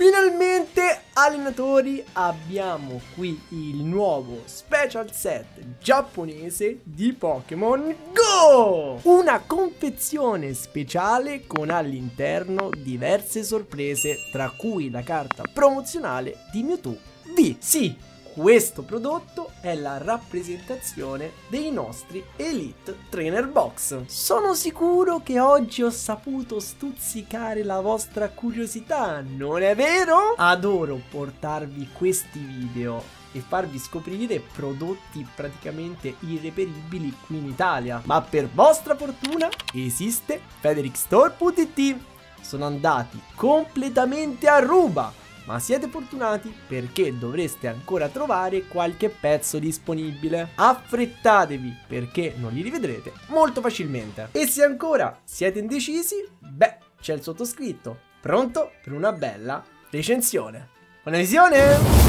Finalmente allenatori abbiamo qui il nuovo special set giapponese di Pokémon Go! Una confezione speciale con all'interno diverse sorprese, tra cui la carta promozionale di Mewtwo V. Sì, questo prodotto è la rappresentazione dei nostri Elite Trainer Box. Sono sicuro che oggi ho saputo stuzzicare la vostra curiosità, non è vero? Adoro portarvi questi video e farvi scoprire prodotti praticamente irreperibili qui in Italia. Ma per vostra fortuna esiste FedrixStore.it. Sono andati completamente a ruba. Ma siete fortunati perché dovreste ancora trovare qualche pezzo disponibile. Affrettatevi perché non li rivedrete molto facilmente. E se ancora siete indecisi, beh, c'è il sottoscritto pronto per una bella recensione. Buona visione!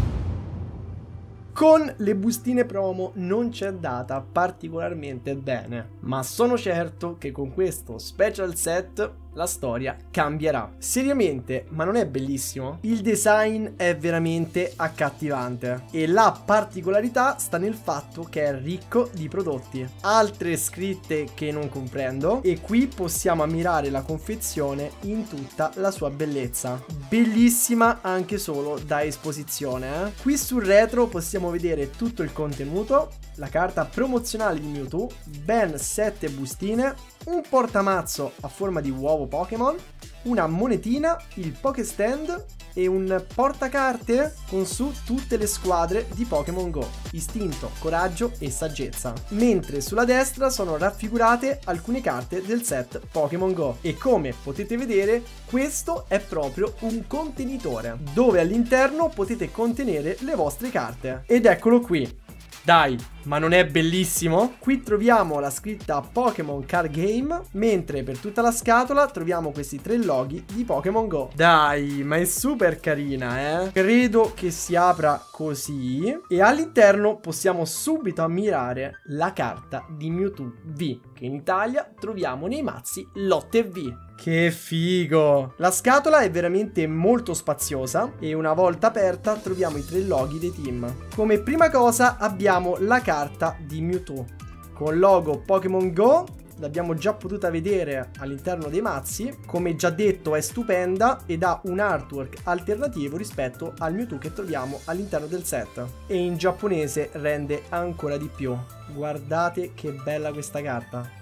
Con le bustine promo non c'è andata particolarmente bene, ma sono certo che con questo special set la storia cambierà. Seriamente, ma non è bellissimo? Il design è veramente accattivante e la particolarità sta nel fatto che è ricco di prodotti, altre scritte che non comprendo, e qui possiamo ammirare la confezione in tutta la sua bellezza. Bellissima anche solo da esposizione. Qui sul retro possiamo vedere tutto il contenuto, la carta promozionale di Mewtwo, ben 7 bustine, un portamazzo a forma di uovo Pokémon, una monetina, il Pokéstand e un portacarte con su tutte le squadre di Pokémon Go: istinto, coraggio e saggezza. Mentre sulla destra sono raffigurate alcune carte del set Pokémon Go. E come potete vedere, questo è proprio un contenitore dove all'interno potete contenere le vostre carte. Ed eccolo qui. Dai, ma non è bellissimo? Qui troviamo la scritta Pokémon Card Game, mentre per tutta la scatola troviamo questi 3 loghi di Pokémon Go. Dai, ma è super carina, eh? Credo che si apra così e all'interno possiamo subito ammirare la carta di Mewtwo V, che in Italia troviamo nei mazzi Lotte V. Che figo! La scatola è veramente molto spaziosa e una volta aperta troviamo i 3 loghi dei team. Come prima cosa abbiamo la carta di Mewtwo con logo Pokémon Go. L'abbiamo già potuta vedere all'interno dei mazzi. Come già detto è stupenda ed ha un artwork alternativo rispetto al Mewtwo che troviamo all'interno del set. E in giapponese rende ancora di più. Guardate che bella questa carta.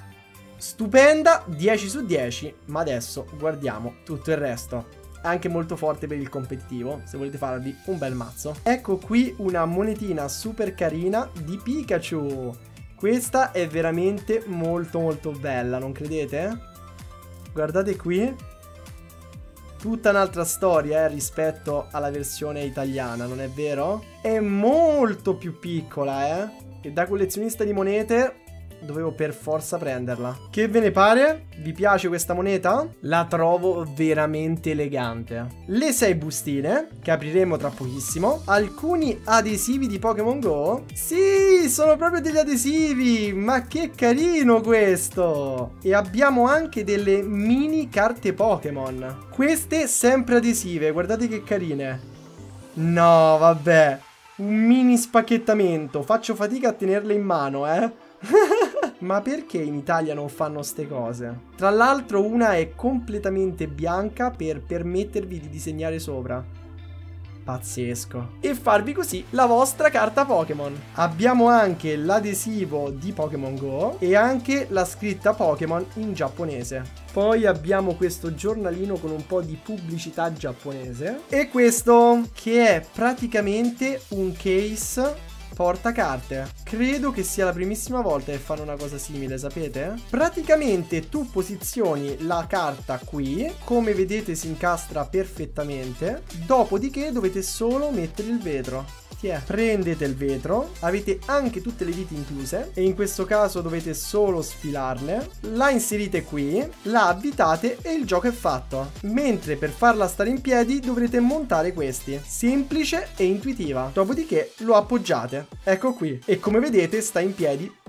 Stupenda, 10 su 10, ma adesso guardiamo tutto il resto. Anche molto forte per il competitivo, se volete farvi un bel mazzo. Ecco qui una monetina super carina di Pikachu. Questa è veramente molto molto bella, non credete? Guardate qui. Tutta un'altra storia rispetto alla versione italiana, non è vero? È molto più piccola, e da collezionista di monete dovevo per forza prenderla. Che ve ne pare? Vi piace questa moneta? La trovo veramente elegante. Le 6 bustine, che apriremo tra pochissimo. Alcuni adesivi di Pokémon Go. Sì, sono proprio degli adesivi. Ma che carino questo! E abbiamo anche delle mini carte Pokémon. Queste sempre adesive, guardate che carine. No, vabbè. Un mini spacchettamento. Faccio fatica a tenerle in mano, Ma perché in Italia non fanno ste cose? Tra l'altro una è completamente bianca per permettervi di disegnare sopra. Pazzesco. E farvi così la vostra carta Pokémon. Abbiamo anche l'adesivo di Pokémon Go e anche la scritta Pokémon in giapponese. Poi abbiamo questo giornalino con un po' di pubblicità giapponese. E questo che è praticamente un case portacarte. Credo che sia la primissima volta che fanno una cosa simile, sapete? Praticamente tu posizioni la carta qui, come vedete si incastra perfettamente, dopodiché dovete solo mettere il vetro. Prendete il vetro, avete anche tutte le viti incluse e in questo caso dovete solo sfilarle, la inserite qui, la abitate e il gioco è fatto. Mentre per farla stare in piedi dovrete montare questi, semplice e intuitiva, dopodiché lo appoggiate, ecco qui, e come vedete sta in piedi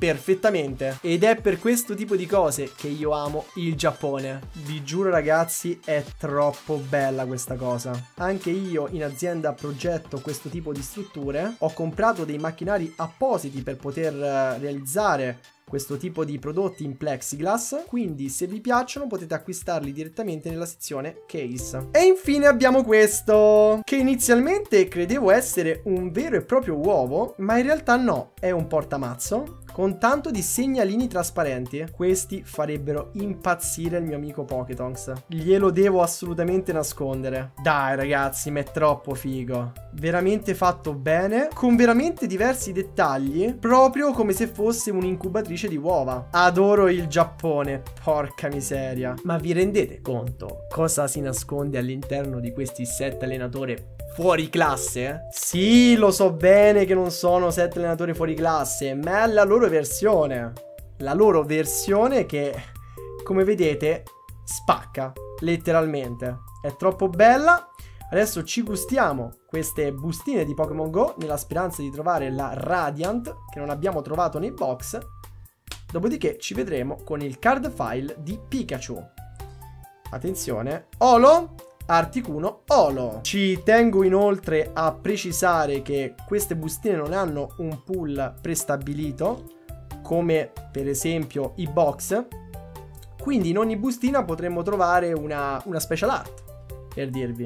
perfettamente. Ed è per questo tipo di cose che io amo il Giappone. Vi giuro ragazzi, è troppo bella questa cosa. Anche io in azienda progetto questo tipo di strutture. Ho comprato dei macchinari appositi per poter realizzare questo tipo di prodotti in plexiglass, quindi se vi piacciono potete acquistarli direttamente nella sezione case. E infine abbiamo questo, che inizialmente credevo essere un vero e proprio uovo, ma in realtà no, è un portamazzo con tanto di segnalini trasparenti. Questi farebbero impazzire il mio amico Pokétonks. Glielo devo assolutamente nascondere. Dai ragazzi, ma è troppo figo. Veramente fatto bene, con veramente diversi dettagli, proprio come se fosse un'incubatrice di uova. Adoro il Giappone, porca miseria. Ma vi rendete conto cosa si nasconde all'interno di questi 7 allenatori fuori classe? Sì, lo so bene che non sono 7 allenatori fuori classe, ma è la loro versione. La loro versione che, come vedete, spacca, letteralmente. È troppo bella. Adesso ci gustiamo queste bustine di Pokémon Go nella speranza di trovare la Radiant, che non abbiamo trovato nei box. Dopodiché ci vedremo con il card file di Pikachu. Attenzione, Holo, Articuno, Holo. Ci tengo inoltre a precisare che queste bustine non hanno un pool prestabilito, come per esempio i box. Quindi in ogni bustina potremmo trovare una special art, per dirvi.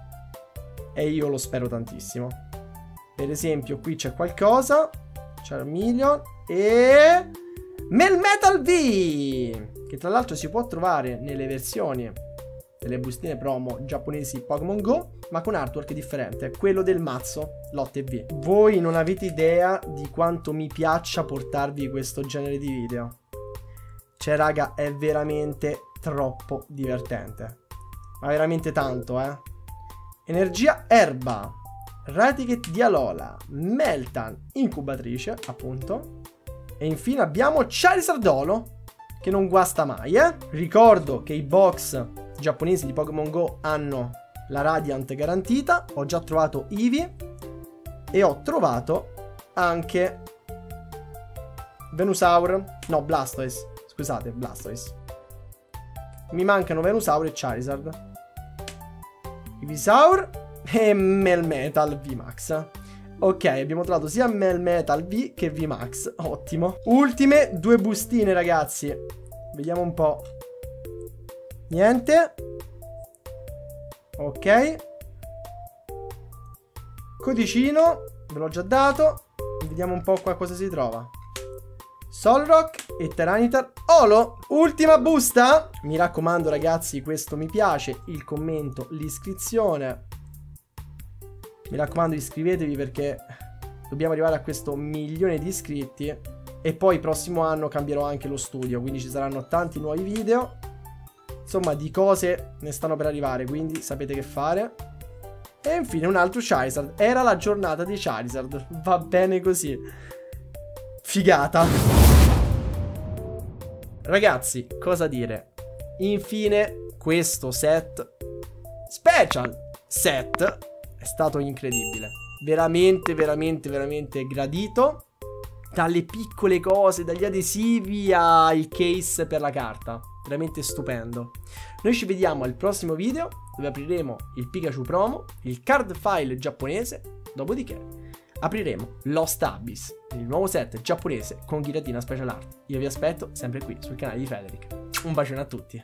E io lo spero tantissimo. Per esempio qui c'è qualcosa, Charmeleon e Melmetal V, che tra l'altro si può trovare nelle versioni delle bustine promo giapponesi Pokémon Go, ma con artwork differente, quello del mazzo Lotte V. Voi non avete idea di quanto mi piaccia portarvi questo genere di video. Cioè raga, è veramente troppo divertente, ma veramente tanto, Energia Erba, Raticket di Alola, Meltan, Incubatrice, appunto. E infine abbiamo Charizard Holo, che non guasta mai, Ricordo che i box giapponesi di Pokémon Go hanno la Radiant garantita. Ho già trovato Eevee e ho trovato anche Venusaur. No, Blastoise. Scusate, Blastoise. Mi mancano Venusaur e Charizard. Ivysaur e Melmetal VMAX. Ok, abbiamo trovato sia Melmetal V che VMAX. Ottimo. Ultime 2 bustine, ragazzi. Vediamo un po'. Niente. Ok. Codicino. Ve l'ho già dato. Vediamo un po' qua cosa si trova. Solrock e Tyranitar Holo. Ultima busta. Mi raccomando ragazzi, questo mi piace, il commento, l'iscrizione. Mi raccomando, iscrivetevi perché dobbiamo arrivare a questo 1.000.000 di iscritti. E poi prossimo anno cambierò anche lo studio, quindi ci saranno tanti nuovi video. Insomma, di cose ne stanno per arrivare, quindi sapete che fare. E infine un altro Charizard. Era la giornata di Charizard. Va bene così. Figata. Ragazzi, cosa dire? Infine, questo set, special set, è stato incredibile. Veramente, veramente, veramente gradito. Dalle piccole cose, dagli adesivi al case per la carta. Veramente stupendo. Noi ci vediamo al prossimo video, dove apriremo il Pikachu promo, il card file giapponese, dopodiché apriremo Lost Abyss, il nuovo set giapponese con ghiratina special art. Io vi aspetto sempre qui sul canale di Frederick. Un bacione a tutti.